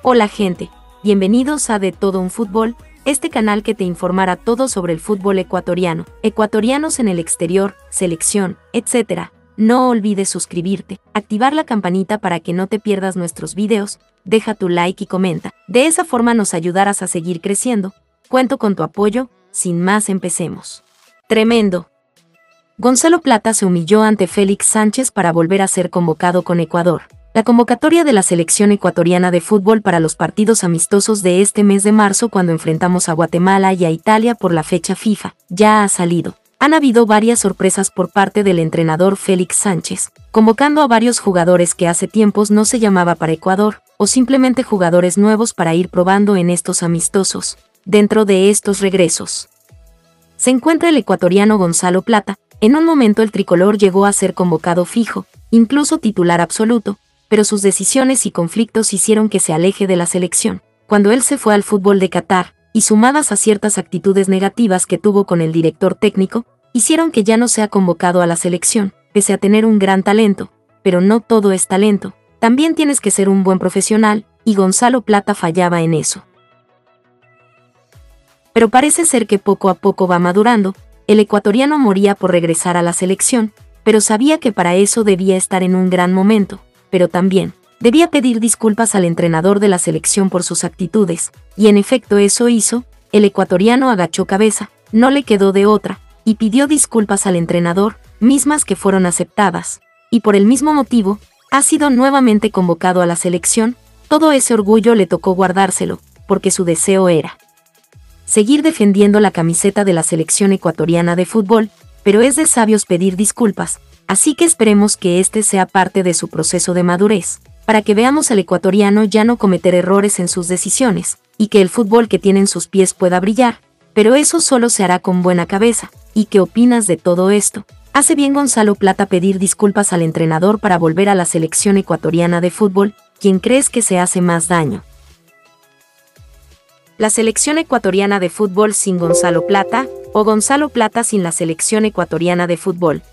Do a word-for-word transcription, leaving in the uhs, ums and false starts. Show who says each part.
Speaker 1: Hola gente, bienvenidos a De Todo un Fútbol, este canal que te informará todo sobre el fútbol ecuatoriano, ecuatorianos en el exterior, selección, etcétera. No olvides suscribirte, activar la campanita para que no te pierdas nuestros videos, deja tu like y comenta. De esa forma nos ayudarás a seguir creciendo. Cuento con tu apoyo, sin más empecemos. Tremendo. Gonzalo Plata se humilló ante Félix Sánchez para volver a ser convocado con Ecuador. La convocatoria de la selección ecuatoriana de fútbol para los partidos amistosos de este mes de marzo cuando enfrentamos a Guatemala y a Italia por la fecha FIFA, ya ha salido. Han habido varias sorpresas por parte del entrenador Félix Sánchez, convocando a varios jugadores que hace tiempos no se llamaba para Ecuador, o simplemente jugadores nuevos para ir probando en estos amistosos. Dentro de estos regresos se encuentra el ecuatoriano Gonzalo Plata. En un momento el tricolor llegó a ser convocado fijo, incluso titular absoluto, pero sus decisiones y conflictos hicieron que se aleje de la selección. Cuando él se fue al fútbol de Qatar, y sumadas a ciertas actitudes negativas que tuvo con el director técnico, hicieron que ya no sea convocado a la selección, pese a tener un gran talento. Pero no todo es talento, también tienes que ser un buen profesional, y Gonzalo Plata fallaba en eso. Pero parece ser que poco a poco va madurando. El ecuatoriano moría por regresar a la selección, pero sabía que para eso debía estar en un gran momento, pero también debía pedir disculpas al entrenador de la selección por sus actitudes, y en efecto eso hizo. El ecuatoriano agachó cabeza, no le quedó de otra, y pidió disculpas al entrenador, mismas que fueron aceptadas, y por el mismo motivo, ha sido nuevamente convocado a la selección. Todo ese orgullo le tocó guardárselo, porque su deseo era seguir defendiendo la camiseta de la selección ecuatoriana de fútbol, pero es de sabios pedir disculpas, así que esperemos que este sea parte de su proceso de madurez, para que veamos al ecuatoriano ya no cometer errores en sus decisiones, y que el fútbol que tiene en sus pies pueda brillar, pero eso solo se hará con buena cabeza. ¿Y qué opinas de todo esto? ¿Hace bien Gonzalo Plata pedir disculpas al entrenador para volver a la selección ecuatoriana de fútbol? ¿Quién crees que se hace más daño? La selección ecuatoriana de fútbol sin Gonzalo Plata, o Gonzalo Plata sin la selección ecuatoriana de fútbol.